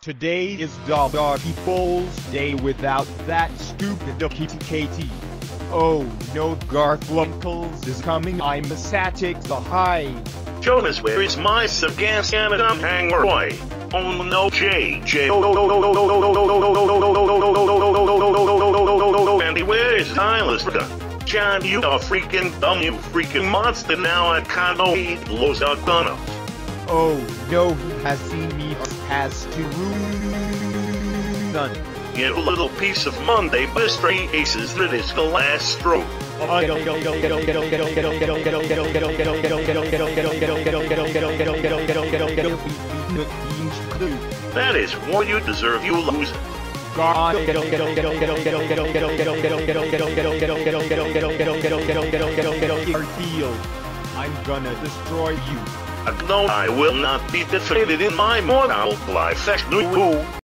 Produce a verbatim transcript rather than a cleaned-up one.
Today is Doggy Bowls Day without that stupid Kitty Katie. Oh no, Garfielf is coming, I'm a static the high. Jonas, where is my Sagass Canada hanger boy? Oh no, J J. Andy, where is Tyler's? John, you are freaking dumb, you freaking monster. Now I can't eat Los Argonos. Oh no, he has seen me has to none. You little piece of Monday bistray aces, that is the last stroke. That is what you deserve, you loser. Garfield, I'm gonna destroy you. No, I will not be defeated in my mortal life.